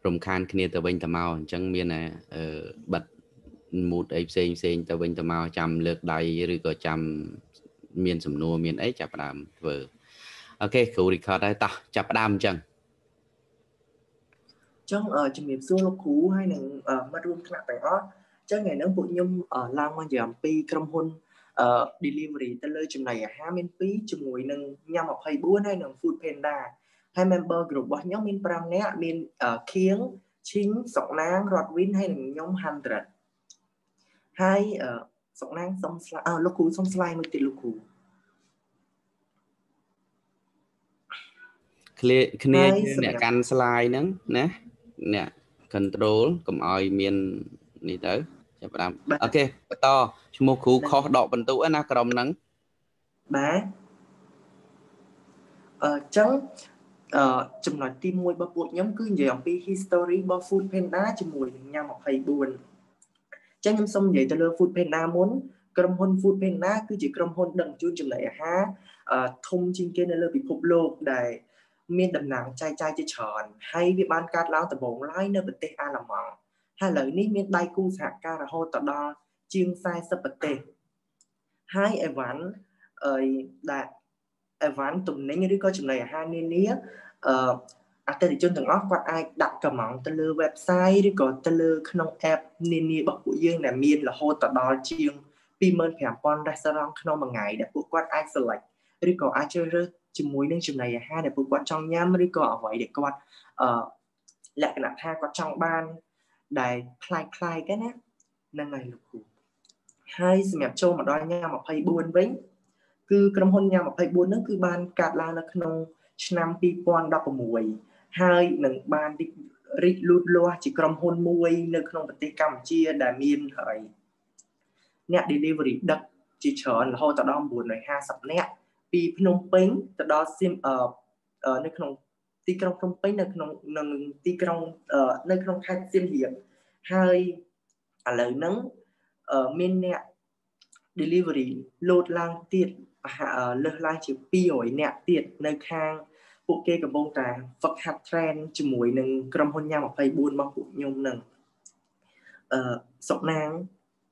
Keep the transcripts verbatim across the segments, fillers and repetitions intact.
rồng khan kia tờ bên tờ màu chẳng miên là bật một ấy xên xên tờ bên tờ màu chăm lược đầy rồi có chăm miên sầm nua miên ấy chập đàm vừa ok khu record đây ta chập đàm chẳng trong ở trong miền xuôi lục cũ hay là ở mặt ruộng khạc tại đó chắc ngày nắng bụi nhung ở lang quan giảm pi cầm hôn delivery tới nơi chừng này hai miền pi chừng ngồi nâng nhằm học hay bún hay nâng food panda hai member group bao nhóm miền pram nè miền kiếng chính sọc nang rodwin hay nâng nhóm hundred hai sọc nang song slide à lục cũ song slide mới tiệt lục cũ clear clear nè can slide nắng nè nè control cầm oi miền này tới chập đàm ok to một khu kho đọ bẩn tụ na cầm nắng bé ờ trắng ờ chừng nói tim môi bao bụi nhóm cứ về ông pi history bao food panda chừng mùi nhà một thầy buồn chắc nhóm xong vậy từ lơ food panda muốn cầm hôn food panda cứ chỉ cầm hôn đằng chuông chừng lại ha thông trên kia nên lơ bị phục lô để miền đầm nặng chai chai chơi tròn hay bị ban cát lao từ bồn lái nơi bật tê a làm mỏng hay lời ní miền bay cu sạc ca là hô tọt đo chiên sai sập bật tê hai em vẫn ơi đã em vẫn tụm nấy như đứa có chừng này hai nên nía ờ à tên thì chân từng óc quạt ai đặt cầm mỏng tên lơ website đi có tên lơ khung app nên nía bậc của dương là miền là hô tọt đo chiên pimen phèm pon restaurant khung bằng ngày để phụ quạt ai select đi có ai chơi rơi chừng muối nên chừng này ha để phụ quạt trong nhám đi có vậy để quạt ờ lại cái nạp ha quạt trong ban đài play play cái nè năng này lục hai mẹp châu mà đôi nhau mà phải buồn với cứ cầm hôn nhau mà phải buồn nó cứ ban cạt la nó không năm pi quan đọc mùi hai nâng ban đi rít lút loa chỉ cầm hôn mùi nơi không bật cam chia đà miên hỏi nè delivery đập chỉ chờ là hồi tao đo buồn này ha sập nè pi Phnom Penh tao đo sim ở ở nơi không ti trong Phnom Penh nơi không nâng ti trong ở nơi không khai sim hiệp hai à lời nắng ở miền nè delivery load lang tiệt à lơ lang chỉ pi ổi nè tiệt nơi khang bộ kêกับbông trà vật hạt trend chỉ mùi nâng cầm hôn nhau mà phải buồn mà cụ nhung nâng ờ sọc nang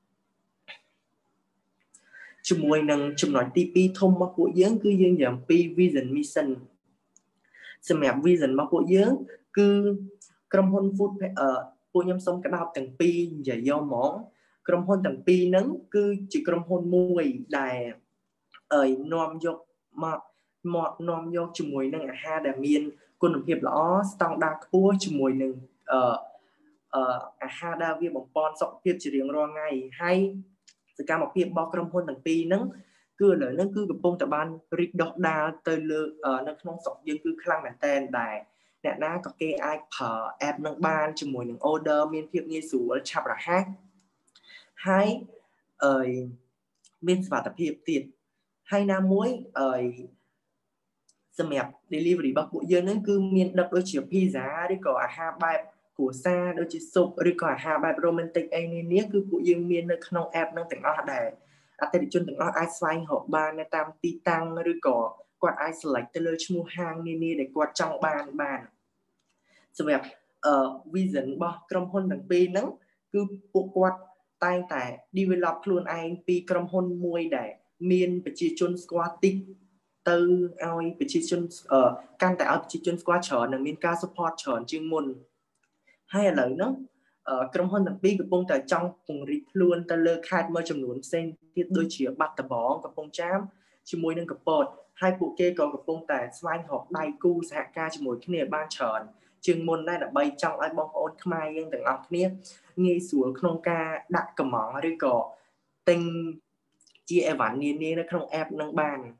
chỉ mùi nâng chùm nói tp thông mà cụ dưỡng cứ dương giảm pi vision mission xem mẹ vision mà cụ dưỡng cứ cầm hôn food ở cụ nhâm xong cái đào tầng pi và do món cầm hôn tầng pi nắng cứ chỉ cầm hôn mùi đài ơi nom dọc mà mọt nom dọc chùm mùi nâng ha đà miên quân đồng hiệp lõ standard của chùm mùi nâng ờ ờ ha đa viên bằng pon sọc hiệp chỉ riêng ro ngày hay sự ca một hiệp bao cầm hôn tầng pi nắng cứ lời nâng cứ gặp bông tập ban rít đọc đa tới lơ ở nâng không sọc dương cứ khăn màn tên đài nè ná có cái ai phở app nâng ban chùm mùi nâng order miên hiệp nghe sủa chạp là hát hai ơi miên và tập hiệp tiệt hai nam muối ơi xem mẹp delivery bắc bộ dân nó cứ miền đập đôi chiếc pizza đi có ha bài của xa đôi chiếc sụp đi có ha bài romantic anh nên nhé cứ bộ dân miền nó không app nó tỉnh nó để à tại chân tỉnh nó ai xoay họ ban này tam ti tăng đi có quạt ai select tới lời mua hàng nên để quạt trong bàn bàn xem mẹp ở vision bao cầm hôn đằng pi nắng cứ bộ quạt tay tại develop luôn anh pi cầm hôn môi để miền bị chia chôn squat tích từ ai bị chia chôn ở căn tại ở chia chôn squat chọn là miền ca support chọn chuyên môn hay là lời nó ở cầm hôn đằng pi của bông tại trong cùng rít luôn ta lơ khai mơ chấm nón sen thiết đôi chĩa bắt tờ bóกับbông chám chỉ môi nângกับbột hai bộ kê cònกับbông tại slide học đai cu hạ ca chỉ môi cái này ban chọn chuyên môn đây là bay trong ai bông ôn khai nhưng từng học kia nghe xuống không ca đặt cầm mỏ đi có tinh chia ván niên niên nó không app nâng bàn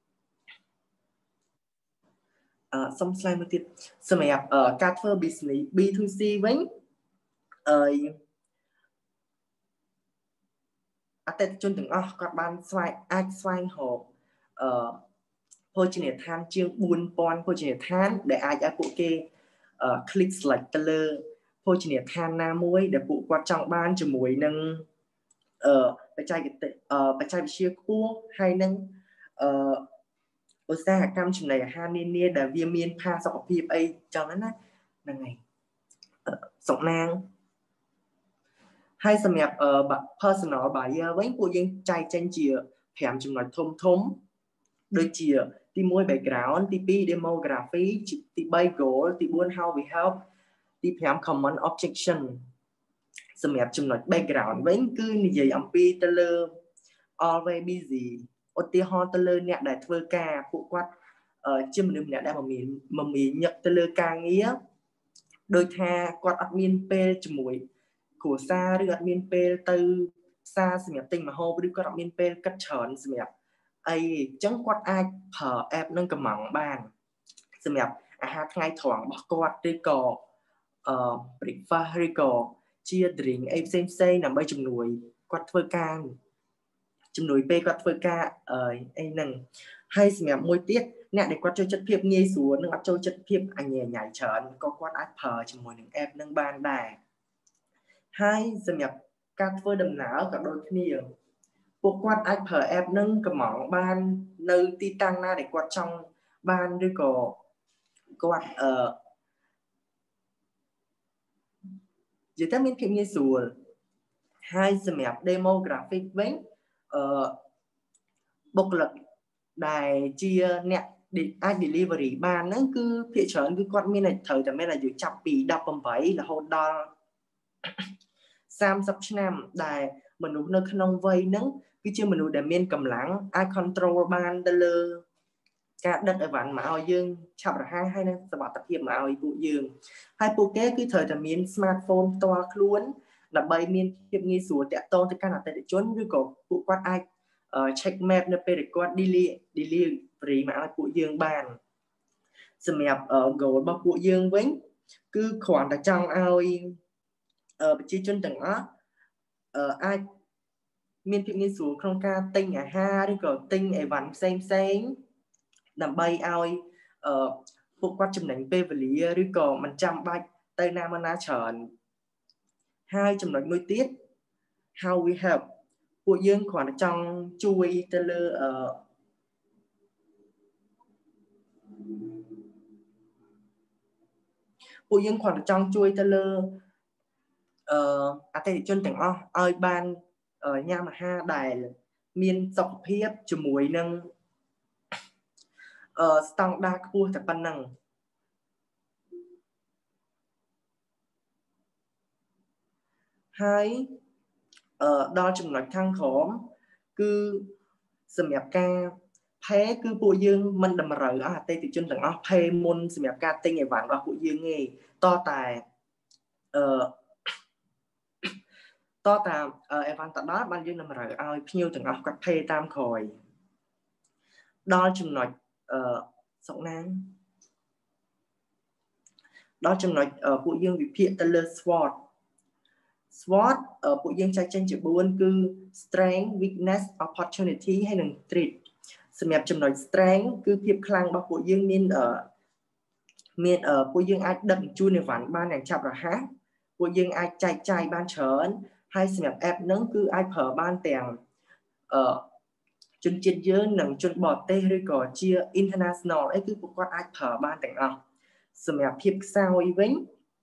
xong slide một tiết xem app ở Carter Business B hai C với ơi à tết chôn từng ở các bạn slide ai slide hộp ờ phô trình hệ than chương buôn pon phô trình hệ than để ai ai phụ kê click select color phô trình hệ than na muối để phụ quạt trong ban cho muối nâng ờ bạch trai cái ờ bạch trai chia cua hay nâng ờ ở xa cam chừng này ha nên nên là viêm miên pha sọc phim ấy cho nó là ngày ស្រុកណាងហើយសម្រាប់ personal buyer វិញពួកយើងចែកចេញជាfiveចំណុចធំធំដូចជាទីone background ទីtwo demography ទីthree goal ទីfour how we help ទីfive common objection សម្រាប់ចំណុច background វិញគឺនិយាយអំពីទៅលើ always busy ឧទាហរណ៍ទៅលើអ្នកដែលធ្វើការពួកគាត់ជាមនុស្សម្នាក់ដែលមមាញមមាញឹកទៅលើការងារដោយថាគាត់អត់មានពេលជាមួយគ្រួសារឬអត់មានពេលទៅផ្សារសម្រាប់ទិញម្ហូបឬគាត់អត់មានពេលគិតច្រើនសម្រាប់អីអញ្ចឹងគាត់អាចប្រើ app នឹងកំងបានសម្រាប់អាហារថ្ងៃត្រង់របស់គាត់ឬក៏អឺ breakfast ឬក៏ជា drink អីផ្សេងផ្សេងដើម្បីជំនួយគាត់ធ្វើការជំនួយពេលគាត់ធ្វើការអីហ្នឹងហើយសម្រាប់មួយទៀតអ្នកដែលគាត់ចូលចិត្តភាពងាយស្រួលនិងអត់ចូលចិត្តភាពអញ្ញាញ៉ៃច្រើនក៏គាត់អាចប្រើជាមួយនឹង app នឹងបានដែរហើយសម្រាប់ការធ្វើដំណើរក៏ដូចគ្នាពួកគាត់អាចប្រើ app នឹងកំងបាននៅទីតាំងណាដែលគាត់ចង់បានឬក៏គាត់អឺនិយាយទៅមានភាពងាយស្រួលហើយសម្រាប់ demographic វិញអឺបុគ្គលិកដែលជាអ្នកអាច delivery បានហ្នឹងគឺភាគច្រើនគឺគាត់មានត្រូវតែមានអាយុចាប់ពីeighteenរហូតដល់thirtyឆ្នាំដែលមនុស្សនៅក្នុងវ័យហ្នឹងគឺជាមនុស្សដែលមានកម្លាំងអាច control បានទៅលើការដឹកអីវ៉ាន់មកឲ្យយើងឆាប់រហ័សហើយនឹងសុវត្ថិភាពមកឲ្យពួកយើងហើយពួកគេគឺត្រូវតែមាន smartphone ផ្ទាល់ខ្លួនដើម្បីមានភាពងាយស្រួលតាក់ទងទៅកាន់អតិថិជនឬក៏ពួកគាត់អាច check map នៅពេលគាត់ delivery មកឲ្យពួកយើងបានសម្រាប់ goal របស់ពួកយើងវិញគឺគ្រាន់តែចង់ឲ្យប្រជាជនទាំងអស់អាចមានភាពងាយស្រួលក្នុងការទិញអាហារឬក៏ទិញអីវ៉ាន់ផ្សេងផ្សេងដើម្បីឲ្យពួកគាត់ចំណេញពេលវេលាឬក៏មិនចាំបាច់ទៅណាមកណាច្រើនហើយចំណុចមួយទៀត how we help ពួកយើងគ្រាន់តែចង់ជួយទៅលើអឺពួកយើងគ្រាន់តែចង់ជួយទៅលើអឺអតិថិជនទាំងអស់ឲ្យបានញ៉ាំអាហារដែលមានសុខភាពជាមួយនឹងអឺស្តង់ដារខ្ពស់តែប៉ុណ្ណឹងហើយអឺដល់ចំណុចខាងក្រោមគឺសម្រាប់ការ pay គឺពួកយើងមិនតម្រូវឲ្យអតិថិជនទាំងអស់ pay មុនសម្រាប់ការទិញអីវ៉ាន់របស់ពួកយើងទេតតែអឺតតែអីវ៉ាន់ទៅដល់បានយើងតម្រូវឲ្យភ្ញៀវទាំងអស់គាត់ pay តាមក្រោយដល់ចំណុចអឺសុកណាងដល់ចំណុចពួកយើងវិភាគទៅលើ SWOT SWOT ពួកយើងចែកចេញជាfourគឺ strength weakness opportunity ហើយនិង threat សម្រាប់ចំណុច strength គឺភាពខ្លាំងរបស់ពួកយើងមានមានពួកយើងអាចដឹកជញ្ជូនអីវ៉ាន់បានយ៉ាងឆាប់រហ័សពួកយើងអាចចែកចាយបានច្រើនហើយសម្រាប់ app ហ្នឹងគឺអាចប្រើបានទាំងអឺជនជាតិយើងនិងជនបរទេសឬក៏ជា international អីគឺពួកគាត់អាចប្រើបានទាំងអស់សម្រាប់ភាពខ្សោយវិញ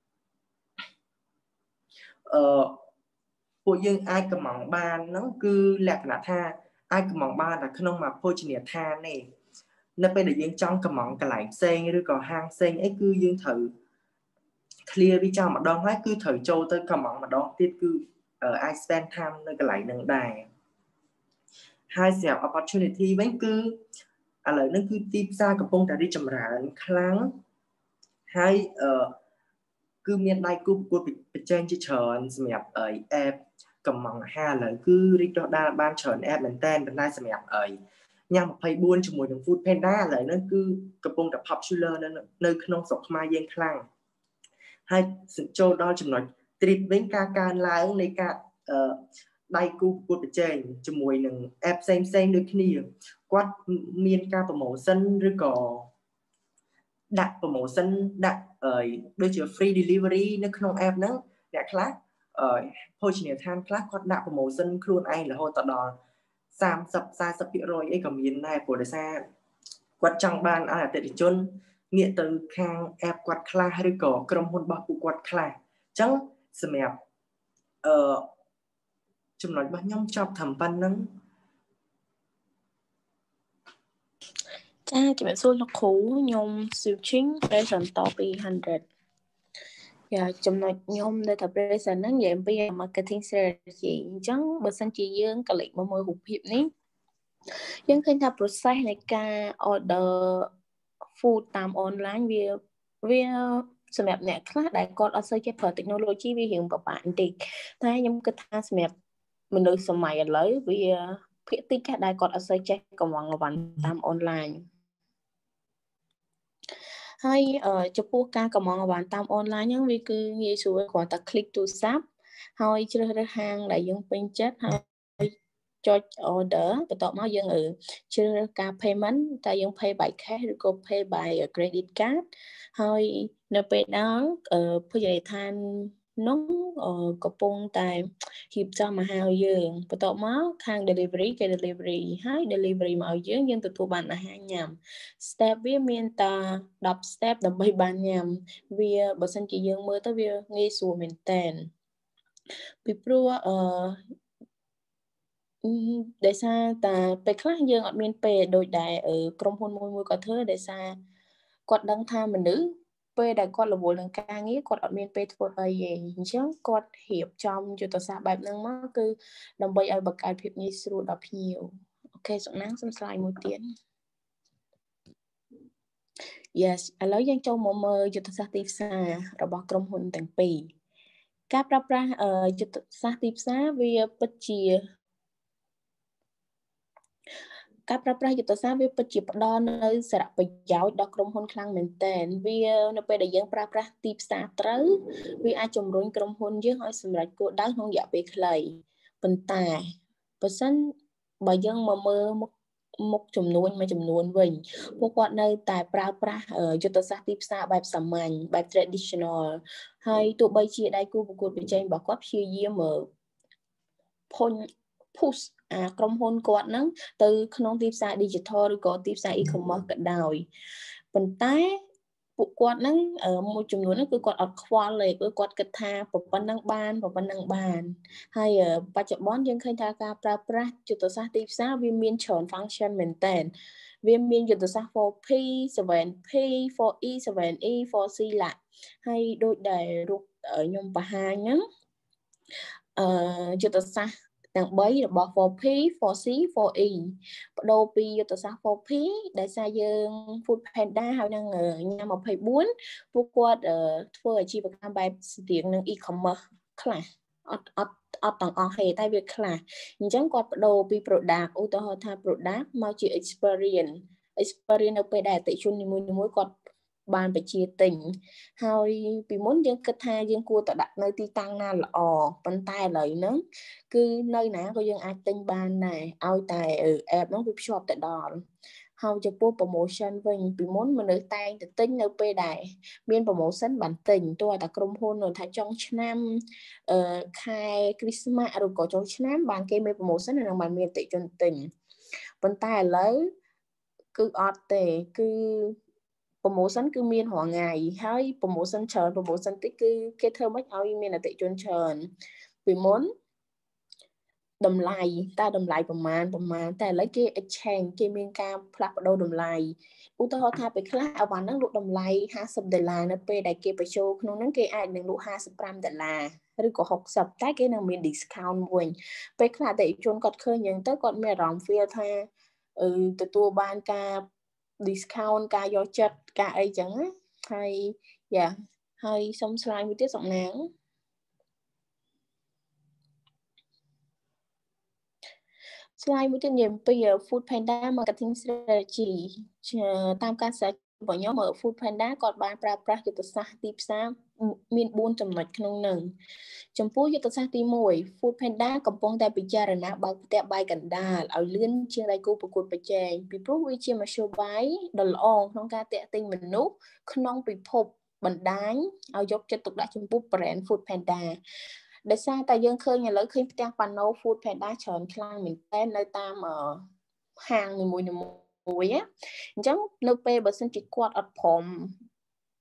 អឺពួកយើងអាចកំងបានហ្នឹងគឺលក្ខណៈថាអាចកំងបានតែក្នុងមួយភោជនីយដ្ឋានទេនៅពេលដែលយើងចង់កំងកន្លែងផ្សេងឬក៏ហាងផ្សេងអីគឺយើងត្រូវ clear វាចោលម្ដងហើយគឺត្រូវចូលទៅកំងម្ដងទៀតគឺអាច spend time នៅកន្លែងហ្នឹងដែរហើយសម្រាប់ opportunity វិញគឺឥឡូវហ្នឹងគឺទីផ្សារកំពុងតែរីកចម្រើនខ្លាំងហើយអឺគឺមានដៃគូប្រកួតប្រជែងជាច្រើនសម្រាប់អី app កំងអាហារឥឡូវគឺរីកដុះដាលបានច្រើន app មែនតើប៉ុន្តែសម្រាប់អីញ៉ាំtwenty-fourជាមួយនឹង Food Panda ឥឡូវហ្នឹងគឺកំពុងតែ popular នៅនៅក្នុងស្រុកខ្មែរយើងខ្លាំងហើយចូលដល់ចំណុច treat វិញការកើនឡើងនៃការអឺដៃគូប្រកួតប្រជែងជាមួយនឹង app ផ្សេងផ្សេងដូចគ្នាគាត់មានការ promotion ឬក៏ដាក់ promotion ដាក់អីដូចជា free delivery នៅក្នុង app ហ្នឹងអ្នកខ្លះអឺភោជនីយដ្ឋានខ្លះគាត់ដាក់ promotion ខ្លួនឯងរហូតដល់thirty forty percent អីក៏មានដែរព្រោះដោយសារគាត់ចង់បានឲ្យអតិថិជនងាកទៅខាង app គាត់ខ្លះឬក៏ក្រុមហ៊ុនរបស់ពួកគាត់ខ្លះ Chẳng xem đẹp ờ chúng nói bao nhiêu chọc thầm văn nâng cha chị bạn xui là khủ nhung siêu chính present topic one hundred. Dạ, trong nói nhung để tập present nâng vậy bây giờ marketing strategy chẳng bớt sân chị dương cả lệnh mà môi hụt hiệp ní. Nhưng khi ta process này ca order food tam online vì vìสำหรับเนี่ยคลาสได้กดเอาใช้เปิดเทคโนโลยีวิเหงประมาณติถ้ายังก็ท่าสำหรับมันเลยสมัยเลยvìเพื่อที่จะได้กดเอาใช้เช็คกำลังวันตามออนไลน์ให้เอ่อจะพูดการกำลังวันตามออนไลน์ยังวิคือยี่สิบก่อนตัดคลิกตัวซับให้เจอได้ห้างได้ยังเป็นเจ็ดให้cho order បន្ទាប់មកយើងជ្រើសរើសការ payment តែយើង pay by cash ឬក៏ pay by credit card ហើយនៅពេលដល់ភោជនីយដ្ឋាននោះកំពុងតែរៀបចំមកឲ្យយើងបន្ទាប់មកខាង delivery គេ delivery ហើយ delivery មកឲ្យយើងយើងទទួលបានអាហារញ៉ាំ step វាមានតែten step ដើម្បីបានញ៉ាំវាបើសិនជាយើងមើលទៅវាងាយស្រួលមែនតើពីព្រោះអឺដោយសារតែពេលខ្លះយើងអត់មានពេលដូចដែលក្រុមហ៊ុនមួយមួយគាត់ធ្វើដោយសារគាត់ដឹងថាមនុស្សពេលដែលគាត់រវល់នឹងការងារគាត់អត់មានពេលធ្វើអីទេអញ្ចឹងគាត់រៀបចំយុទ្ធសាស្ត្របែបហ្នឹងមកគឺដើម្បីឲ្យបង្កើតភាពងាយស្រួលដល់ភ្ញៀវអូខេសុកណាងសូមស្លាយមួយទៀត Yes ឥឡូវយើងចូលមកមើលយុទ្ធសាស្ត្រទីផ្សាររបស់ក្រុមហ៊ុនទាំងពីរការប្រើប្រាស់យុទ្ធសាស្ត្រទីផ្សារវាពិតជាការប្រើប្រាស់យុទ្ធសាស្ត្រវាពិតជាផ្ដល់នូវសារៈប្រយោជន៍ដល់ក្រុមហ៊ុនខ្លាំងមែនទែនវានៅពេលដែលយើងប្រើប្រាស់ទីផ្សារត្រូវវាអាចជំរុញក្រុមហ៊ុនយើងឲ្យសម្រេចគោលដៅក្នុងរយៈពេលខ្លីប៉ុន្តែបើសិនបើយើងមកមើលមុខមុខចំនួនមួយចំនួនវិញពួកគាត់នៅតែប្រើប្រាស់យុទ្ធសាស្ត្រទីផ្សារបែបសាមញ្ញបែប traditional ហើយទោះបីជាដៃគូប្រកួតប្រជែងរបស់គាត់ព្យាយាមភុញ push អាក្រុមហ៊ុនគាត់ហ្នឹងទៅក្នុងទីផ្សារ digital ឬក៏ទីផ្សារ e-commerce ក៏ដោយប៉ុន្តែពួកគាត់ហ្នឹងមួយចំនួនហ្នឹងគឺគាត់អត់ខ្វល់ទេគឺគាត់គិតថាប៉ុណ្ណឹងបានប៉ុណ្ណឹងបានហើយបច្ចុប្បន្នយើងឃើញថាការប្រើប្រាស់យុទ្ធសាស្ត្រទីផ្សារវាមានច្រើន function មែនតើវាមានយុទ្ធសាស្ត្រ four P seven P four E seven E four C ឡាហើយដូចដែលរូបខ្ញុំបង្ហាញហ្នឹងអឺយុទ្ធសាស្ត្រទាំង3របស់ four P four C four E បដូរពីយុទ្ធសាស្ត្រ four P ដែលសារយើង Food Panda ហើយនឹងញ៉ាំtwenty-fourពួកគាត់ធ្វើអាជីវកម្មបែបស្ទៀងនឹង e-commerce ខ្លះអត់អត់អត់ទាំងអស់ទេតែវាខ្លះអញ្ចឹងគាត់បដូរពី product ឧទាហរណ៍ថា product មកជា experience experience នៅពេលដែលអតិថិជននីមួយៗគាត់បានបញ្ជាទិញហើយពីមុនយើងគិតថាយើងគួរតែដាក់នៅទីតាំងណាល្អប៉ុន្តែឥឡូវហ្នឹងគឺនៅណាក៏យើងអាចទិញបានដែរឲ្យតែ app ហ្នឹងវាភ្ជាប់ទៅដល់ហើយចំពោះ promotion វិញពីមុនមនុស្សតែងតែទិញនៅពេលដែលមាន promotion បានទិញទោះតែក្រុមហ៊ុនថាចុងឆ្នាំអឺខែ Christmas ឬក៏ចុងឆ្នាំបានគេមាន promotion និងបានមានអតិថិជនទិញប៉ុន្តែឥឡូវគឺអត់ទេគឺ promotion គឺមានរាល់ថ្ងៃហើយ promotion ច្រើន promotion តិចគឺគេធ្វើមិនឲ្យមានអតិថិជនច្រើនពីមុនតម្លៃតែតម្លៃប្រមាណប្រមាណតែឥឡូវគេ exchange គេមានការផ្លាស់ប្ដូរតម្លៃឧទាហរណ៍ថាពេលខ្លះអវ៉ាន់ហ្នឹងលក់តម្លៃfiftyដុល្លារនៅពេលដែលគេបញ្ចូលក្នុងហ្នឹងគេអាចនឹងលក់fifty-fiveដុល្លារឬក៏sixtyតែគេនឹងមាន discount វិញពេលខ្លះអតិថិជនគាត់ឃើញអញ្ចឹងទៅគាត់មានអារម្មណ៍ feel ថាអឺទទួលបានការ discount ការយកចិត្តការអីចឹងណាហើយយ៉ាហើយសុំស្លាយមួយទៀតសុកណាងស្លាយមួយទៀតនិយាយពី Food Panda Marketing Strategy តាមការសិក្សារបស់ខ្ញុំ Food Panda គាត់បានប្រើប្រាស់យុទ្ធសាស្ត្រទីផ្សារមានfourចំណុចក្នុងនោះចំពោះយុទ្ធសាស្ត្រទីone Food Panda កំពុងតែពិចារណាបើកផ្ទះបាយកណ្ដាលឲ្យលឿនជាងដៃគូប្រកួតប្រជែងពីព្រោះវាជាមធ្យោបាយដ៏ល្អក្នុងការទាក់ទាញមនុស្សក្នុងពិភពបណ្ដាញឲ្យយកចិត្តទុកដាក់ចំពោះ brand Food Pandaដោយសារតែយើងឃើញឥឡូវឃើញផ្ទាំងប៉ាណូ Food Panda ច្រើនខ្លាំងមែនទែននៅតាមហាងនីមួយៗអញ្ចឹងនៅពេលបើសិនជាគាត់អត់ព្រម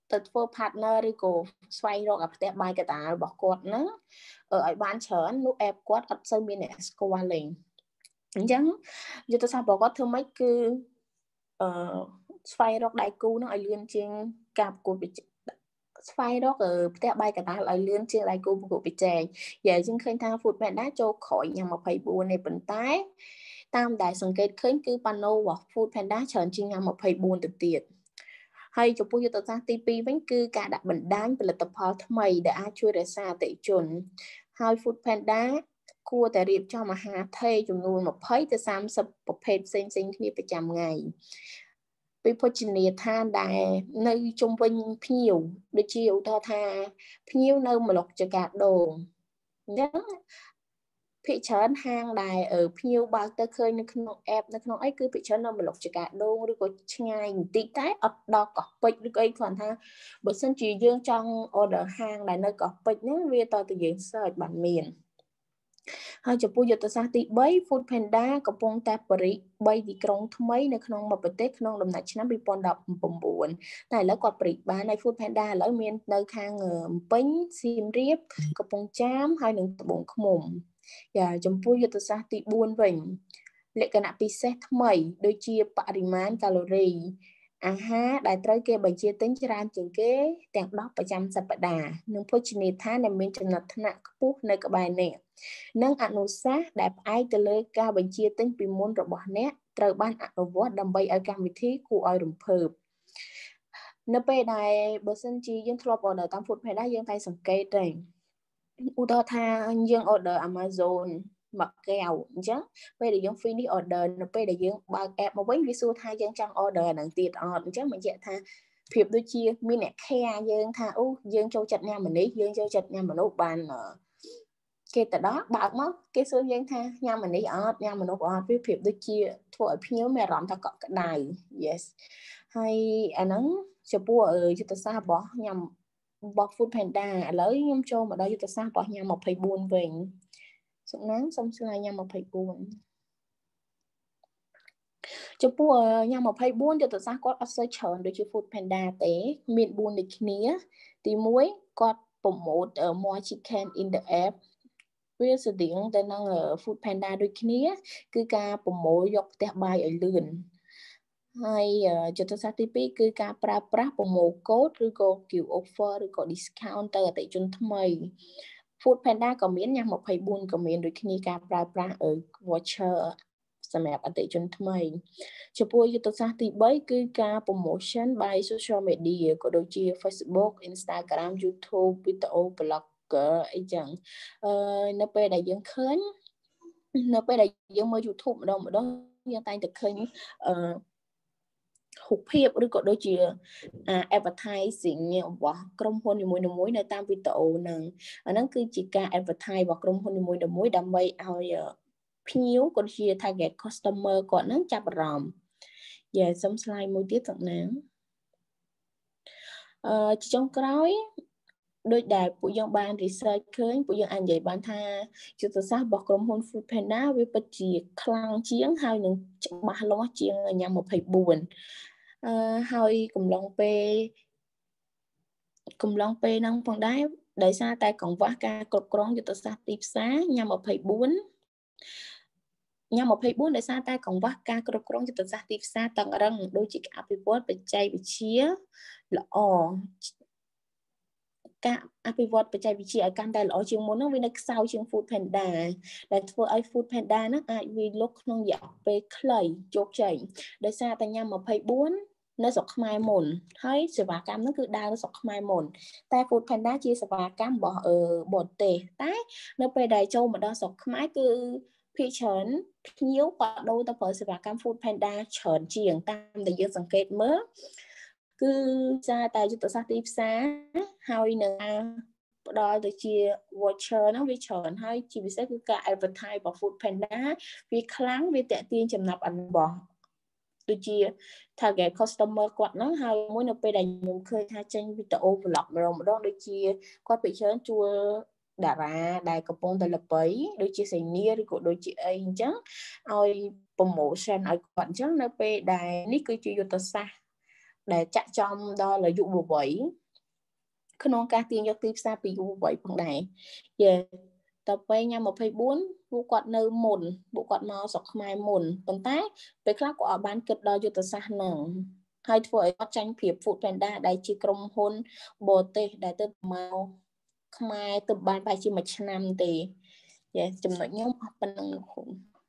ទៅធ្វើ partner ឬក៏ស្វែងរកអាផ្ទះបាយកតារបស់គាត់ហ្នឹងឲ្យបានច្រើននោះ app គាត់អត់សូវមានអ្នកស្គាល់ទេអញ្ចឹងយុទ្ធសាស្ត្ររបស់គាត់ធ្វើម៉េចគឺអឺស្វែងរកដៃគូហ្នឹងឲ្យលឿនជាងការប្រកួតស្វែងរកផ្ទះបាយកតាឲ្យលឿនជាងដៃគូប្រកួតប្រជែងយ៉ាងយើងឃើញថា Food Panda ចូលក្រោយញ៉ាំยี่สิบสี่នេះប៉ុន្តែតាមដែលសង្កេតឃើញគឺប៉ាណូរបស់ Food Panda ច្រើនជាងញ៉ាំยี่สิบสี่ទៅទៀតហើយចំពោះយុទ្ធសាស្ត្រទីពីរវិញគឺការដាក់បណ្ដាញផលិតផលថ្មីដែលអាចជួយរក្សាអតិថិជនហើយ Food Panda គួរតែរៀបចំអាហារថេចំនួនยี่สิบទៅสามสิบប្រភេទផ្សេងៗគ្នាប្រចាំថ្ងៃពីភោជនីយដ្ឋានដែលនៅជុំវិញភ្ញៀវដូចជាឧទាហរណ៍ថាភ្ញៀវនៅម្លុកចកាដូងអញ្ចឹងភាគច្រើនហាងដែលភ្ញៀវបើកទៅឃើញនៅក្នុង app នៅក្នុងអីគឺភាគច្រើននៅម្លុកចកាដូងឬក៏ឆ្ងាយបន្តិចតែអត់ដល់កោះពេជ្រឬក៏អីគ្រាន់ថាបើសិនជាយើងចង់ order ហាងដែលនៅកោះពេជ្រហ្នឹងវាតើយើង search បានមានហើយចំពោះយុទ្ធសាស្ត្រទីបី Food Panda កំពុងតែបរិបីទីក្រុងថ្មីនៅក្នុងប្រទេសក្នុងដំណាច់ឆ្នាំยี่สิบสิบเก้าតែឥឡូវគាត់បរិបានហើយ Food Panda ឥឡូវមាននៅខាងភ្នំពេញសៀមរាបកំពង់ចាមហើយនិងត្បូងឃ្មុំយ៉ាចំពោះយុទ្ធសាស្ត្រទីbốnវិញលក្ខណៈពិសេសថ្មីដូចជាបរិមាណកាឡូរីអាហារដែលត្រូវគេបញ្ជាទិញច្រើនជាងគេទាំងដប់ប្រចាំសប្តាហ៍និងភោជនីយដ្ឋានដែលមានចំណាត់ថ្នាក់ខ្ពស់នៅក្បែរអ្នកនិងអនុសាសន៍ដែលផ្អែកទៅលើការបញ្ជាទិញពីមុនរបស់អ្នកត្រូវបានអនុវត្តដើម្បីឲ្យកម្មវិធីគួរឲ្យរំភើបនៅពេលដែលបើសិនជាយើងធ្លាប់ order តាម Food Panda យើងតែសង្កេតទេឧទាហរណ៍ថាយើង order Amazon មកកែវអញ្ចឹងពេលដែលយើង finish order នៅពេលដែលយើងបើក app មកវិញវាសួរថាយើងចង់ order ហ្នឹងទៀតអត់អញ្ចឹងបញ្ជាក់ថាភាពដូចជាមានអ្នក care យើងថាអូយើងចូលចិត្តញ៉ាំម្នេះយើងចូលចិត្តញ៉ាំម្នោះបានគេទៅដល់បើកមកគេសួរយើងថាញ៉ាំម្នេះអត់ញ៉ាំម្នោះអត់វាភាពដូចជាធ្វើឲ្យភ្ញៀវមានអារម្មណ៍ថាកក់ក្ដៅ yes ហើយអាហ្នឹងចំពោះយុទ្ធសាស្ត្ររបស់ញ៉ាំរបស់ Food Panda ឥឡូវខ្ញុំចូលមកដល់យុទ្ធសាស្ត្ររបស់ញ៉ាំยี่สิบสี่វិញសុខណាំសូមស្លាយញ៉ាំยี่สิบสี่ចំពោះញ៉ាំยี่สิบสี่យុទ្ធសាស្ត្រគាត់អត់សូវច្រើនដូចជា Food Panda ទេមានbốnដូចគ្នាទីoneគាត់ប្រម៉ូទ more chicken in the app វាស្តៀងទៅនឹង Food Panda ដូចគ្នាគឺការប្រមូលយកផ្ទះបាយឲ្យលឿនហើយយុទ្ធសាស្ត្រទីtwoគឺការប្រើប្រាស់ប្រមូលកូដឬក៏ give offer ឬក៏ discount ទៅអតិថិជនថ្មី Food Panda ក៏មានញ៉ាំยี่สิบสี่ក៏មានដូចគ្នាការប្រើប្រាស់ voucher សម្រាប់អតិថិជនថ្មីចំពោះយុទ្ធសាស្ត្រទីthreeគឺការ promotion by social media ក៏ដូចជា Facebook Instagram YouTube video blogger អីចឹងអឺនៅពេលដែលយើងឃើញនៅពេលដែលយើងមើល YouTube ម្ដងម្ដងយើងតែងតែឃើញអឺរូបភាពឬក៏ដូចជា advertising របស់ក្រុមហ៊ុននីមួយៗនៅតាមវីដេអូហ្នឹងអាហ្នឹងគឺជាការ advertise របស់ក្រុមហ៊ុននីមួយៗដើម្បីឲ្យភ្ញៀវក៏ជា target customer គាត់ហ្នឹងចាប់អារម្មណ៍យ៉ាសុំ slide មួយទៀតសំណាងអឺចុងក្រោយដូចដែលពួកយើងបាន research ឃើញពួកយើងអាចនិយាយបានថាយុទ្ធសាស្ត្ររបស់ក្រុមហ៊ុន Food Panda វាពិតជាខ្លាំងជាងហើយនឹងច្បាស់លាស់ជាងញ៉ាំยี่สิบสี่អឺហើយកំឡុងពេលកំឡុងពេលហ្នឹងផងដែរដោយសារតែកង្វះការគ្រប់គ្រងយុទ្ធសាស្ត្រទីផ្សារញ៉ាំยี่สิบสี่ញ៉ាំยี่สิบสี่ដោយសារតែកង្វះការគ្រប់គ្រងយុទ្ធសាស្ត្រទីផ្សារតឹងរឹងដូចជាអភិវឌ្ឍបច្ចេកវិទ្យាល្អការអភិវឌ្ឍបច្ចេកវិទ្យាឲ្យកាន់តែល្អជាងមុនហ្នឹងវានៅខ្សោយជាង Food Panda ដែលធ្វើឲ្យ Food Panda ហ្នឹងអាចវាលុកក្នុងរយៈពេលខ្លីជោគជ័យដោយសារតែញ៉ាំยี่สิบสี่នៅស្រុកខ្មែរមុនហើយសេវាកម្មហ្នឹងគឺដើរនៅស្រុកខ្មែរមុនតែ Food Panda ជាសេវាកម្មរបស់បរទេសតែនៅពេលដែលចូលមកដល់ស្រុកខ្មែរគឺភាគច្រើនភ្ញៀវក៏ដូរទៅប្រើសេវាកម្ម Food Panda ច្រើនជាងតាមដែលយើងសង្កេតមើលគឺសារតែយុទ្ធសាស្ត្រទីផ្សារហើយនឹងផ្ដល់ទៅជា voucher ហ្នឹងវាច្រើនហើយជាពិសេសគឺការ advertise របស់ Food Panda វាខ្លាំងវាតាក់ទាញចំណាប់អារម្មណ៍របស់ដូចជា target customer គាត់ហ្នឹងហើយមួយនៅពេលដែលខ្ញុំឃើញថាចេញវីដេអូ vlog ម្ដងម្ដងដូចជាគាត់ពិច្រើនជួលតារាដែលកំពុងតែល្បីដូចជាសេនីឬក៏ដូចជាអីអញ្ចឹងឲ្យ promotion ឲ្យគាត់អញ្ចឹងនៅពេលដែលនេះគឺជាយុទ្ធសាស្ត្រដែលចាក់ចំដល់យុវវ័យក្នុងការទាញយកទីផ្សារពីយុវវ័យផងដែរយេតទៅពេលញ៉ាំยี่สิบสี่ពួកគាត់នៅមុនពួកគាត់មកស្រុកខ្មែរមុនប៉ុន្តែពេលខ្លះក៏អត់បានគិតដល់យុទ្ធសាស្ត្រហ្នឹងហើយធ្វើឲ្យគាត់ចាញ់ប្រៀប Food Panda ដែលជាក្រុមហ៊ុនបរទេសដែលទៅមកខ្មែរទៅបានប្រហែលជាមួយឆ្នាំទេយេចំណុចខ្ញុំអស់ប៉ុណ្្នឹងលោកគ្រូ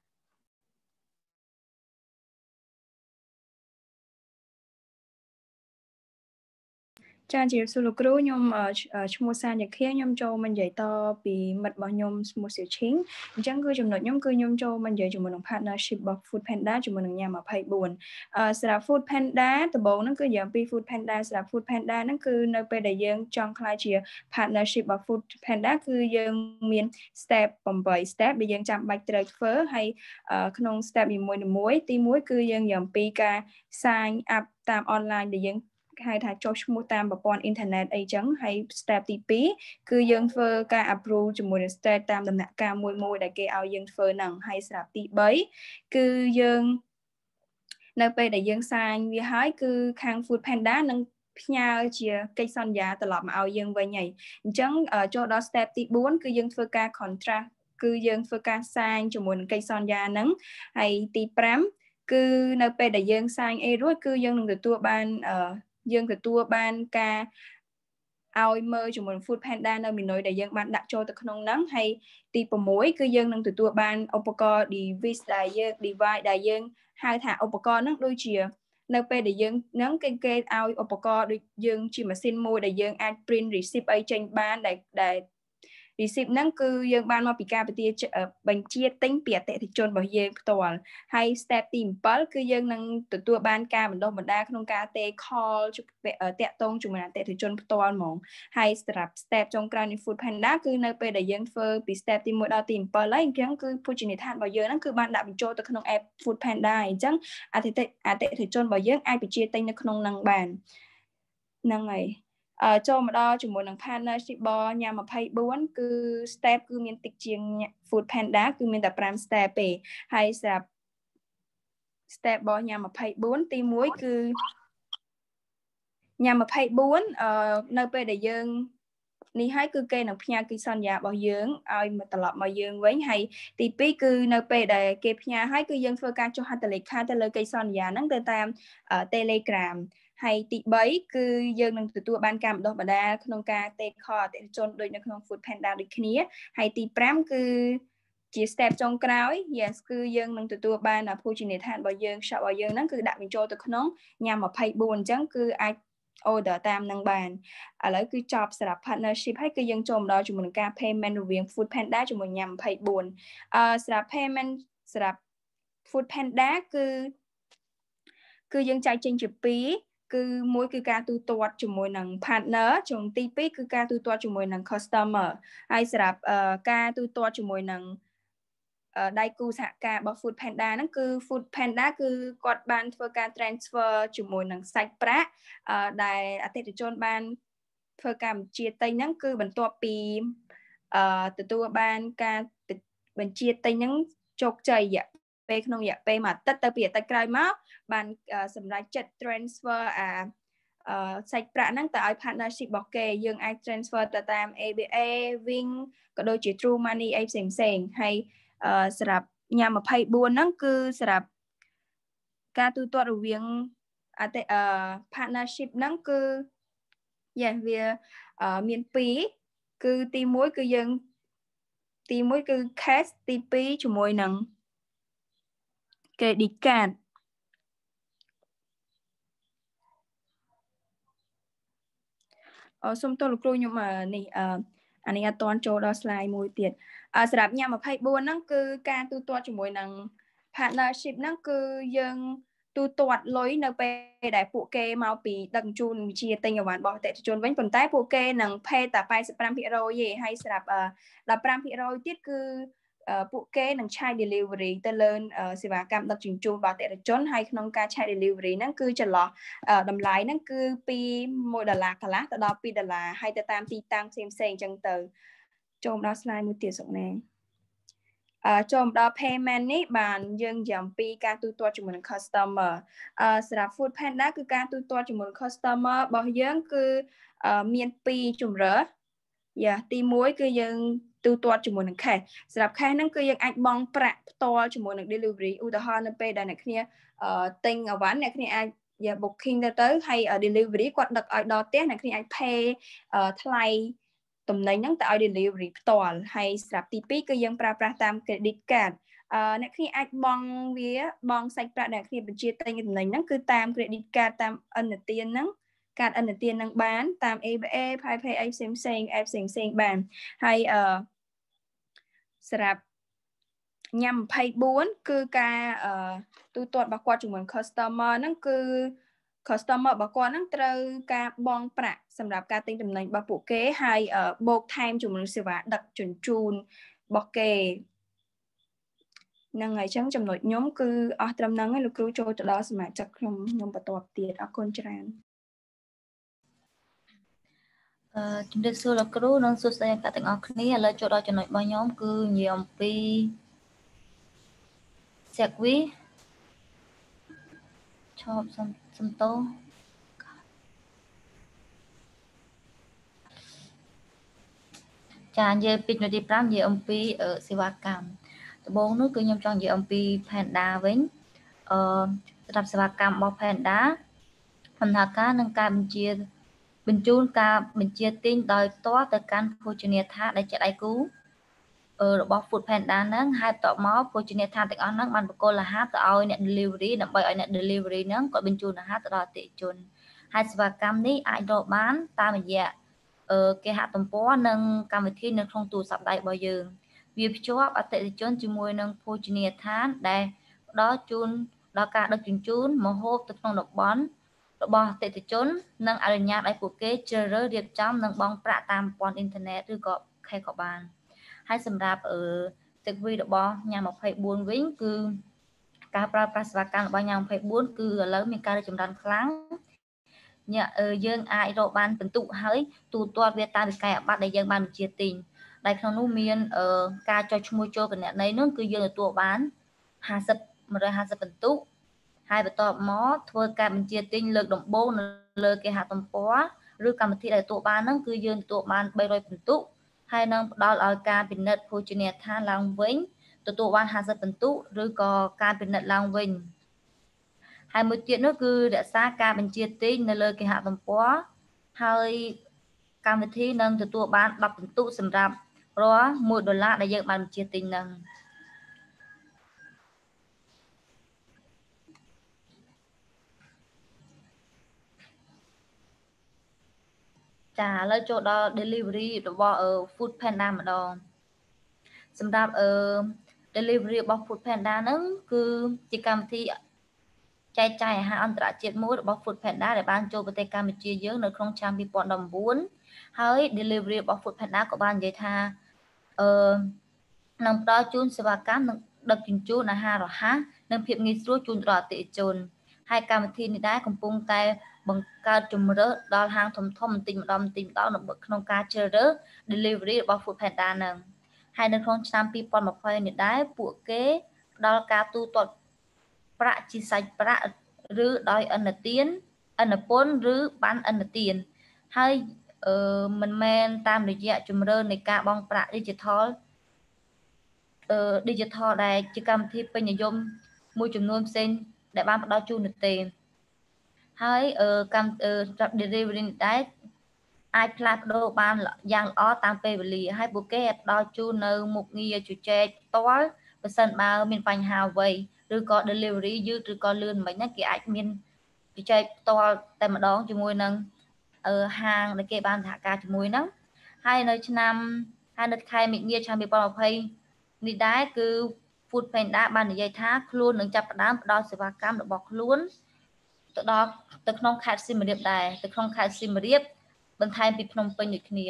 ចាជាសួរលោកគ្រូខ្ញុំឈ្មោះសានយ៉ាខៀខ្ញុំចូលមកនិយាយតពីមិត្តរបស់ខ្ញុំឈ្មោះសៀវឈីងអញ្ចឹងគឺចំណុចខ្ញុំគឺខ្ញុំចូលមកនិយាយជាមួយនឹង partnership របស់ Food Panda ជាមួយនឹងញ៉ាំยี่สิบสี่អឺសម្រាប់ Food Panda ដំបូងហ្នឹងគឺយ៉ាងពី Food Panda សម្រាប់ Food Panda ហ្នឹងគឺនៅពេលដែលយើងចង់ខ្លាយជា partnership របស់ Food Panda គឺយើងមាន step eight step ដែលយើងចាំបាច់ត្រូវធ្វើហើយក្នុង step នីមួយៗទីមួយគឺយើងយ៉ាងពីការ sign up តាម online ដែលយើងហៅថាចុះឈ្មោះតាមប្រព័ន្ធអ៊ីនធឺណិតអីចឹងហើយ step ទីtwoគឺយើងធ្វើការ approve ជាមួយនឹង state តាមដំណាក់កាលមួយមួយដែលគេឲ្យយើងធ្វើហ្នឹងហើយស្រាប់ទីthreeគឺយើងនៅពេលដែលយើងសាញវាហើយគឺខាង Food Panda នឹងផ្ញើជាកិច្ចសន្យាត្រឡប់មកឲ្យយើងវិញហើយអញ្ចឹងចូលដល់ step ទីfourគឺយើងធ្វើការ contract គឺយើងធ្វើការសាញជាមួយនឹងកិច្ចសន្យាហ្នឹងហើយទីfiveគឺនៅពេលដែលយើងសាញអីរួចគឺយើងនឹងទទួលបានអឺយើងទទួលបានការឲ្យមើលជាមួយ Food Panda នៅ menu ដែលយើងបានដាក់ចូលទៅក្នុងហ្នឹងហើយទីsixគឺយើងនឹងទទួលបានឧបករណ៍ device ដែលយើង device ដែលយើងហៅថាឧបករណ៍ហ្នឹងដូចជានៅពេលដែលយើងហ្នឹងគេគេឲ្យឧបករណ៍ដូចយើងជាម៉ាស៊ីនមួយដែលយើងអាច print receipt អីចេញបានដែលដែល receipt ហ្នឹងគឺយើងបានមកពីការបញ្ជាទិញពីអតិថិជនរបស់យើងផ្ទាល់ហើយ step ទីsevenគឺយើងនឹងទទួលបានការបណ្ដុះបណ្ដាលក្នុងការទេ call តាក់ទងជាមួយអតិថិជនផ្ទាល់ហ្មងហើយសម្រាប់ step ចុងក្រោយនៃ Food Panda គឺនៅពេលដែលយើងធ្វើពី step ទីoneដល់ទីsevenហើយអញ្ចឹងគឺភោជនីយដ្ឋានរបស់យើងហ្នឹងគឺបានដាក់បញ្ចូលទៅក្នុង app Food Panda អញ្ចឹងអតិថិអតិថិជនរបស់យើងអាចបញ្ជាទិញនៅក្នុងហ្នឹងបានហ្នឹងហើយអឺចូលមកដល់ជាមួយនឹង partnership របស់ញ៉ាំยี่สิบสี่គឺ step គឺមានតិចជាង Food Panda គឺមានតែfive step ទេហើយសម្រាប់ step របស់ញ៉ាំยี่สิบสี่ទីoneគឺញ៉ាំยี่สิบสี่អឺនៅពេលដែលយើងនេះហើយគឺគេនឹងផ្ញើកិច្ចសន្យារបស់យើងឲ្យមកត្រឡប់មកយើងវិញហើយទីtwoគឺនៅពេលដែលគេផ្ញើហើយគឺយើងធ្វើការចុះហត្ថលេខាទៅលើកិច្ចសន្យាហ្នឹងទៅតាម Telegram ហើយទីthreeគឺយើងនឹងទទួលបានការបណ្ដុះបណ្ដាលក្នុងការ take call អតិថិជនដូចនៅក្នុង Food Panda ដូចគ្នាហើយទីfiveគឺជា step ចុងក្រោយ yes គឺយើងនឹងទទួលបានភោជនីយដ្ឋានរបស់យើង shop របស់យើងហ្នឹងគឺដាក់បញ្ចូលទៅក្នុងញ៉ាំยี่สิบสี่អញ្ចឹងគឺអាច order តាមនឹងបានឥឡូវគឺចប់សម្រាប់ partnership ហើយគឺយើងចូលមកដល់ជាមួយនឹងការ payment រវាង Food Panda ជាមួយញ៉ាំยี่สิบสี่អឺសម្រាប់ payment សម្រាប់ Food Panda គឺគឺយើងចែកចេញជាពីរគឺមួយគឺការទូទាត់ជាមួយនឹង partner ចំទីtwoគឺការទូទាត់ជាមួយនឹង customer ហើយសម្រាប់ការទូទាត់ជាមួយនឹងដៃគូសហការរបស់ Food Panda ហ្នឹងគឺ Food Panda គឺគាត់បានធ្វើការ transfer ជាមួយនឹងសាច់ប្រាក់ដែលអតិថិជនបានធ្វើការបញ្ជាទិញហ្នឹងគឺបន្ទាប់ពីអឺទទួលបានការបញ្ជាទិញហ្នឹងជោគជ័យរយៈពេលក្នុងរយៈពេលមួយអាទិត្យទៅពីអាទិត្យក្រោយមកបានសម្រេចចិត្ត transfer អាអឺសាច់ប្រាក់ហ្នឹងទៅឲ្យ partnership របស់គេយើងអាច transfer ទៅតាម A B A Wing ក៏ដូចជា True Money អីផ្សេងផ្សេងហើយអឺសម្រាប់ញ៉ាំยี่สิบสี่ហ្នឹងគឺសម្រាប់ការទូទាត់រវាងអតិអឺ partnership ហ្នឹងគឺ yes វាមានពីរគឺទីoneគឺយើងទីoneគឺ cash ទីtwoជាមួយនឹង credit card អឺសូមទោសលោកគ្រូខ្ញុំនេះអឺអានេះអត់ទាន់ចូលដល់ slide មួយទៀតអឺសម្រាប់ញ៉ាំยี่สิบสี่ហ្នឹងគឺការទូទាត់ជាមួយនឹង partnership ហ្នឹងគឺយើងទូទាត់លុយនៅពេលដែលពួកគេមកពីដឹកជញ្ជូនវិជាទិញអីវ៉ាន់របស់អតិថិជនវិញប៉ុន្តែពួកគេនឹង pay តែeighty-five percent ទេហើយសម្រាប់fifteen percentទៀតគឺពួកគេនឹងឆាយ delivery ទៅលើសេវាកម្មដឹកជញ្ជូនរបស់អតិថិជនហើយក្នុងការឆាយ delivery ហ្នឹងគឺចន្លោះតម្លៃហ្នឹងគឺពីone dollarកន្លះទៅដល់two dollarហើយទៅតាមទីតាំងផ្សេងផ្សេងអញ្ចឹងទៅចូលមកដល់ slide មួយទៀតសុកណាអឺចូលមកដល់ payment នេះបានយើងនិយាយអំពីការទូទាត់ជាមួយនឹង customer អឺសម្រាប់ Food Panda គឺការទូទាត់ជាមួយនឹង customer របស់យើងគឺមានពីរជំរើសយ៉ាទីមួយគឺយើងទូទាត់ជាមួយនឹង cash សម្រាប់ cash ហ្នឹងគឺយើងអាចបង់ប្រាក់ផ្ទាល់ជាមួយនឹង delivery ឧទាហរណ៍នៅពេលដែលអ្នកគ្នាទិញអវ៉ាន់អ្នកគ្នាអាចយ៉ា booking ទៅទៅហើយ delivery គាត់ដឹកឲ្យដល់ផ្ទះអ្នកគ្នាអាច pay ថ្លៃតំណែងហ្នឹងទៅឲ្យ delivery ផ្ទាល់ហើយសម្រាប់ទីពីរគឺយើងប្រើប្រាស់តាម credit card អឺអ្នកគ្នាអាចបង់វាបង់សាច់ប្រាក់ដែលអ្នកគ្នាបញ្ជាទិញតំណែងហ្នឹងគឺតាម credit card តាមឥណទានហ្នឹងកាតឥណទាននឹងបានតាម a b a PayPay អីផ្សេងផ្សេង app ផ្សេងផ្សេងបានហើយអឺសម្រាប់ញ៉ាំยี่สิบสี่គឺការអឺទូទាត់របស់គាត់ជាមួយ customer ហ្នឹងគឺ customer របស់គាត់ហ្នឹងត្រូវការបង់ប្រាក់សម្រាប់ការទិញតំណែងរបស់ពួកគេហើយបូកថែមជាមួយសេវាដឹកជញ្ជូនរបស់គេហ្នឹងហើយអញ្ចឹងចំណុចខ្ញុំគឺអស់ត្រឹមហ្នឹងហើយលោកគ្រូចូលទៅដល់សមាជិកខ្ញុំខ្ញុំបន្តទៀតអរគុណច្រើនអឺជំរាបសួរលោកគ្រូនិងសួស្តីអ្នកទាំងអស់គ្នាឥឡូវចូលដល់ចំណុចរបស់ខ្ញុំគឺនិយាយអំពី Segwi ឈប់សំសំតោចានិយាយពីនាទី5និយាយអំពីសេវាកម្មដំបូងនោះគឺខ្ញុំចង់និយាយអំពី Panda វិញអឺសម្រាប់សេវាកម្មរបស់ Panda ដំណើរការនឹងការបញ្ជាបញ្ជូនការបញ្ជាទិញដោយផ្ទាល់ទៅកាន់ភោជនីយដ្ឋានដែលជាដៃគូរបស់ Food Panda ហ្នឹងហើយបន្ទាប់មកភោជនីយដ្ឋានទាំងអស់ហ្នឹងបានបកគលអាហារទៅឲ្យអ្នក delivery ដើម្បីឲ្យអ្នក delivery ហ្នឹងគាត់បញ្ជូនអាហារទៅដល់អតិថិជនហើយសេវាកម្មនេះអាចរកបានតាមរយៈគេហទំព័រនិងកម្មវិធីនៅក្នុងទូរស័ព្ទដៃរបស់យើងវាភ្ជាប់អតិថិជនជាមួយនឹងភោជនីយដ្ឋានដែលផ្ដល់ជូនដល់ការដឹកជញ្ជូនម្ហូបទៅក្នុងតំបន់របស់អតិថិជននិងអនុញ្ញាតឲ្យពួកគេជ្រើសរើសរៀបចំនិងបង់ប្រាក់តាមប្រព័ន្ធអ៊ីនធឺណិតឬក៏ cash ក៏បានហើយសម្រាប់អឺ Segwi របស់ញ៉ាំยี่สิบสี่វិញគឺការប្រើប្រាស់សេវាកម្មរបស់ញ៉ាំยี่สิบสี่គឺឥឡូវមានការរីកចម្រើនខ្លាំងយើងអាចរកបានពិន្ទុហើយទូទាត់វាតាមវិក័យប័ត្រដែលយើងបានបញ្ជាទិញដែលក្នុងនោះមានការចុះឈ្មោះចូលគណនីនោះគឺយើងទទួលបានห้าสิบ một trăm hai mươiពិន្ទុហើយបន្ទាប់មកធ្វើការបញ្ជាទិញលើកដំបូងនៅលើគេហទំព័រឬកម្មវិធីដែលទទួលបានហ្នឹងគឺយើងទទួលបានba trămពិន្ទុហើយនឹងផ្ដល់ឲ្យការពិនិត្យភោជនីយដ្ឋានឡើងវិញទទួលបានห้าสิบពិន្ទុឬក៏ការពិនិត្យឡើងវិញហើយមួយទៀតនោះគឺរក្សាការបញ្ជាទិញនៅលើគេហទំព័រហើយកម្មវិធីនឹងទទួលបានtenពិន្ទុសម្រាប់រាល់oneដុល្លារដែលយើងបានបញ្ជាទិញហ្នឹងចាឥឡូវចូលដល់ delivery របស់ Food Panda ម្ដងសម្រាប់អឺ delivery របស់ Food Panda ហ្នឹងគឺជាកម្មវិធីចែកចាយអាហារអន្តរជាតិមួយរបស់ Food Panda ដែលបានចូលប្រទេសកម្ពុជាយើងនៅក្នុងឆ្នាំtwo thousand nineteenហើយ delivery របស់ Food Panda ក៏បាននិយាយថាអឺនឹងផ្ដល់ជូនសេវាកម្មនិងដឹកជញ្ជូនអាហាររហ័សនិងភាពងាយស្រួលជូនដល់អតិថិជនហើយកម្មវិធីនេះដែរកំពុងតែបង្កើតជំរើសដល់ហាងធំធំបន្តិចម្ដងបន្តិចម្ដងក្នុងការជ្រើសរើស delivery របស់ Food Panda ហ្នឹងហើយនៅក្នុងឆ្នាំtwo thousand twentyនេះដែរពួកគេផ្ដល់ការទូទាត់ប្រាក់ជាសាច់ប្រាក់ឬដោយឥណទានឥណពន្ធឬបានឥណទានហើយអឺមិនមែនតាមរយៈជំរឿននៃការបង់ប្រាក់ digital អឺ digital ដែលជាកម្មវិធីពេញនិយមមួយចំនួនផ្សេងដែលបានផ្ដល់ជូននោះទេហើយអឺកម្មអឺ delivery នេះដែរអាចផ្លាស់ប្ដូរបានយ៉ាងល្អតាមពេលវេលាហើយពួកគេអាចផ្ដល់ជូននៅមុខងារជជែកផ្ទាល់បើសិនបើមានបញ្ហាអ្វីឬក៏ delivery យឺតឬក៏លឿនមិនហ្នឹងគេអាចមានជជែកផ្ទាល់តែម្ដងជាមួយនឹងអឺហាងដែលគេបានសហការជាមួយហ្នឹងហើយនៅឆ្នាំហើយនៅខែមិនិនាឆ្នាំtwo thousand twentyនេះដែរគឺ Food Panda បាននិយាយថាខ្លួននឹងចាប់ផ្ដើមផ្ដល់សេវាកម្មរបស់ខ្លួនទៅដល់ទៅក្នុងខេត្តសៀមរាបដែរទៅក្នុងខេត្តសៀមរាបបន្ថែមពីភ្នំពេញដូចគ្នា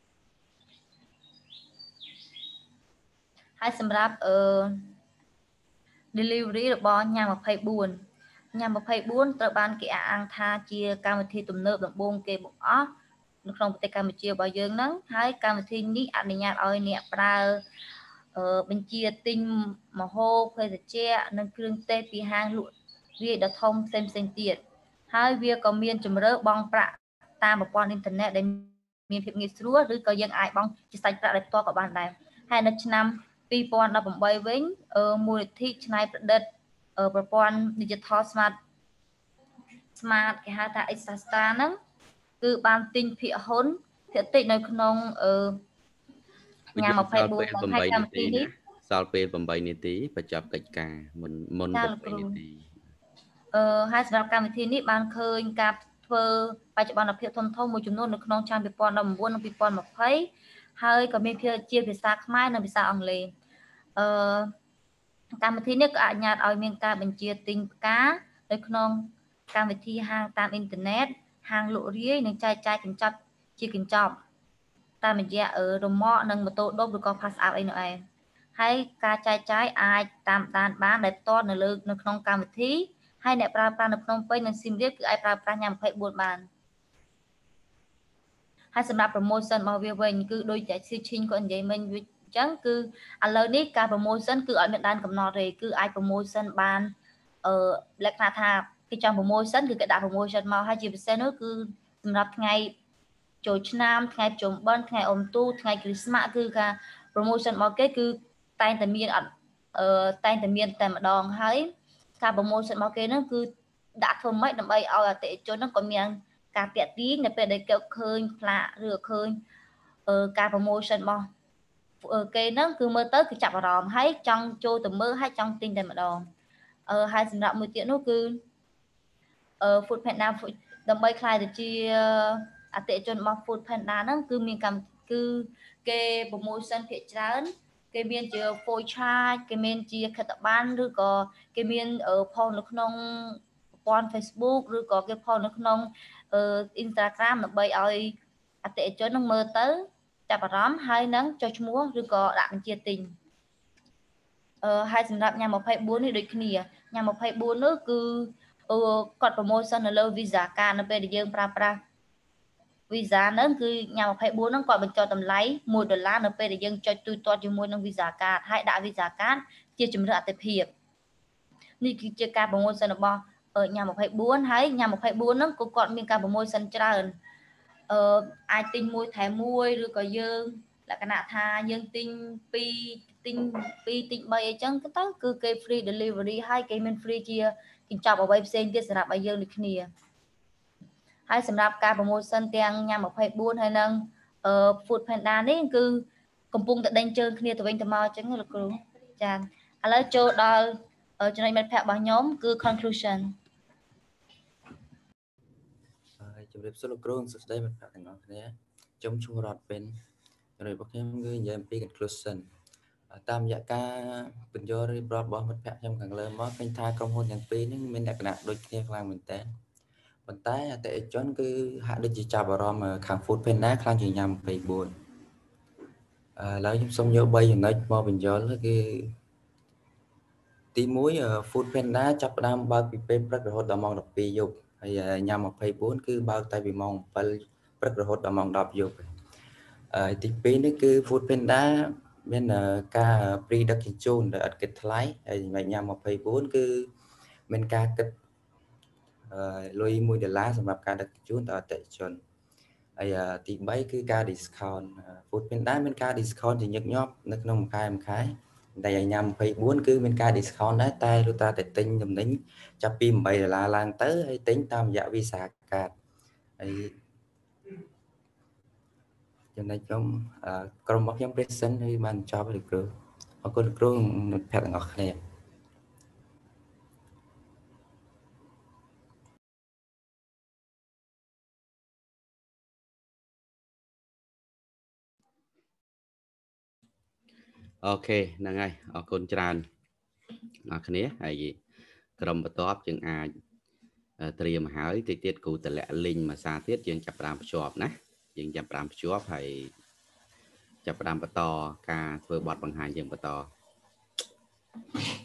ហើយសម្រាប់អឺ delivery របស់ញ៉ាំยี่สิบสี่ញ៉ាំยี่สิบสี่ត្រូវបានគេអះអាងថាជាកម្មវិធីទំនើបដំបូងគេបង្អស់នៅក្នុងប្រទេសកម្ពុជារបស់យើងហ្នឹងហើយកម្មវិធីនេះអនុញ្ញាតឲ្យអ្នកប្រើអឺបញ្ជាទិញម្ហូបភេសជ្ជៈនិងគ្រឿងទេសពីហាងលក់រាយដ៏ធំផ្សេងផ្សេងទៀតហើយវាក៏មានជម្រើសបង់ប្រាក់តាមប្រព័ន្ធអ៊ីនធឺណិតដែលមានភាពងាយស្រួលឬក៏យើងអាចបង់ជាសាច់ប្រាក់ដោយផ្ទាល់ក៏បានដែរហើយនៅឆ្នាំពីរពាន់ដប់ប្រាំវិញមូលនិធិច្នៃប្រឌិតប្រព័ន្ធ Digital Smart Smart គេហៅថា Exastra ហ្នឹងគឺបានទិញភាគហ៊ុនភាគតិចនៅក្នុងញ៉ាំម្ភៃបួនហើយកម្មវិធីនេះសល់ពេលeightនាទីបញ្ចប់កិច្ចការមុនមុនeightនាទីអឺហើយសម្រាប់កម្មវិធីនេះបានឃើញការធ្វើបច្ចុប្បន្នភាពធំធំមួយចំនួននៅក្នុងឆ្នាំtwo thousand nineteenនិងtwenty twentyហើយក៏មានជាភាសាខ្មែរនិងភាសាអង់គ្លេសអឺកម្មវិធីនេះក៏អនុញ្ញាតឲ្យមានការបញ្ជាទិញផ្កានៅក្នុងកម្មវិធីហាងតាមអ៊ីនធឺណិតហាងលក់រាយនិងចែកចាយកញ្ចប់ជាកញ្ចប់តាមរយៈរ៉ឺម៉កនិងម៉ូតូដុបឬក៏ pass app អីនោះឯងហើយការចែកចាយអាចតាមដានបានដោយផ្ទាល់នៅលើនៅក្នុងកម្មវិធីហើយអ្នកប្រើប្រាស់នៅភ្នំពេញនិងសៀមរាបគឺអាចប្រើប្រាស់ញ៉ាំម្ភៃបួនបានហើយសម្រាប់ promotion របស់វាវិញគឺដូចតែស៊ីឈីងគាត់និយាយមិញវាអញ្ចឹងគឺឥឡូវនេះការ promotion គឺអត់មានដែនកំណត់ទេគឺអាច promotion បានអឺលក្ខណៈថាគេចង់ promotion គឺគេដាក់ promotion មកហើយជាពិសេសនោះគឺសម្រាប់ថ្ងៃចូលឆ្នាំថ្ងៃប្រជុំបិណ្ឌថ្ងៃអុំទូកថ្ងៃគ្រីស្មាស់គឺការ promotion របស់គេគឺតែងតែមានអត់អឺតែងតែមានតែម្ដងហើយការ promotion របស់គេហ្នឹងគឺដាក់ធ្វើម៉េចដើម្បីឲ្យអតិថិជនហ្នឹងក៏មានការតាក់ទាញនៅពេលដែលគេឃើញផ្លាកឬឃើញអឺការ promotion របស់គេហ្នឹងគឺមើលទៅគឺចាប់អារម្មណ៍ហើយចង់ចូលទៅមើលហើយចង់ទិញតែម្ដងអឺហើយសម្រាប់មួយទៀតនោះគឺអឺ Food Panda ដើម្បីខ្លាយទៅជាអតិថិជនរបស់ Food Panda ហ្នឹងគឺមានកម្មគឺគេ promotion ភាគច្រើនគេមានជា voucher គេមានជាខិត្តប័ណ្ណឬក៏គេមានផលនៅក្នុងប្រព័ន្ធ Facebook ឬក៏គេផលនៅក្នុង Instagram ដើម្បីឲ្យអតិថិជននឹងមើលទៅចាប់អារម្មណ៍ហើយនឹងចុះឈ្មោះឬក៏ដាក់បញ្ជាទិញអឺហើយសម្រាប់ញ៉ាំម្ភៃបួននេះដូចគ្នាញ៉ាំម្ភៃបួននោះគឺគាត់ promotion នៅលើ Visa card នៅពេលដែលយើងប្រើប្រាស់ Visa ហ្នឹងគឺញ៉ាំម្ភៃបួនហ្នឹងគាត់បញ្ចុះតម្លៃone dollarនៅពេលដែលយើងចុចទូទាត់ជាមួយនឹង Visa card ហើយដាក់ Visa card ជាជំរឿនអតិភិបនេះគឺជាការ promotion របស់ញ៉ាំម្ភៃបួនហើយញ៉ាំម្ភៃបួនហ្នឹងក៏គាត់មានការ promotion ច្រើនអឺអាចទិញមួយថែមមួយឬក៏យើងលក្ខណៈថាយើងទិញពីរទិញពីរទិញបីអីចឹងទៅគឺគេ free delivery ហើយគេមាន free ជាកញ្ចប់អ្វីផ្សេងទៀតសម្រាប់ឲ្យយើងដូចគ្នាហើយសម្រាប់ការ promotion ទាំងញ៉ាំម្ភៃបួនហើយនឹង Food Panda នេះគឺកំពុងតែដេញជើងគ្នាទៅវិញទៅមកអញ្ចឹងលោកគ្រូចា៎ឥឡូវចូលដល់ចំណុចមិត្តភ័ក្តិរបស់ខ្ញុំគឺ conclusion ហើយជម្រាបសួរលោកគ្រូសួស្តីមិត្តភ័ក្តិទាំងអស់គ្នាខ្ញុំឈ្មោះរតពេនចំណុចរបស់ខ្ញុំគឺនិយាយអំពី conclusion តាមរយៈការបញ្យល់រៀបរាប់របស់មិត្តភ័ក្តិខ្ញុំខាងលើមកឃើញថាក្រុមហ៊ុនទាំងពីរនេះមានលក្ខណៈដូចគ្នាខ្លាំងមែនតើប៉ុន្តែអតិថិជនគឺហាក់ដូចជាចាប់អារម្មណ៍ខាង Food Panda ខ្លាំងជាងញ៉ាំម្ភៃបួនឥឡូវខ្ញុំសូមយកបីចំណុចមកបញ្យល់គឺទីមួយ Food Panda ចាប់ផ្ដើមបើកពីពេលព្រឹករហូតដល់ម៉ោងtwelveយប់ហើយញ៉ាំម្ភៃបួនគឺបើកតែពីម៉ោងsevenព្រឹករហូតដល់ម៉ោងtenយប់ហើយទីពីរនេះគឺ Food Panda មានការ pre ដឹកជញ្ជូនដែលឥតគិតថ្លៃហើយញ៉ាំម្ភៃបួនគឺមានការគិតលុយone dollarសម្រាប់ការដឹកជញ្ជូនដល់អតិថិជនហើយទីបីគឺការ discount Food Panda មានការ discount ជាញឹកញាប់នៅក្នុងមួយខែមួយខែតែឲ្យញ៉ាំម្ភៃបួនគឺមានការ discount ដែរតែលុះតាតែទិញទំនិញចាប់ពីeight dollarឡើងទៅហើយទិញតាមរយៈ Visa card ហើយចំណុចខ្ញុំក្រុមរបស់ខ្ញុំ present ហើយបានចប់លោកគ្រូអរគុណលោកគ្រូនិងមិត្តភ័ក្តិទាំងអស់គ្នាអូខេហ្នឹងហើយអរគុណច្រើនអ្នកគ្នាហើយក្រុមបន្ទាប់យើងអាចត្រៀមហើយតិចទៀតគ្រូតម្លាក់ link មួយសារទៀតយើងចាប់ផ្ដើមភ្ជាប់ណាយើងចាប់ផ្ដើមភ្ជាប់ហើយចាប់ផ្ដើមបន្តការធ្វើបទបង្ហាញយើងបន្ត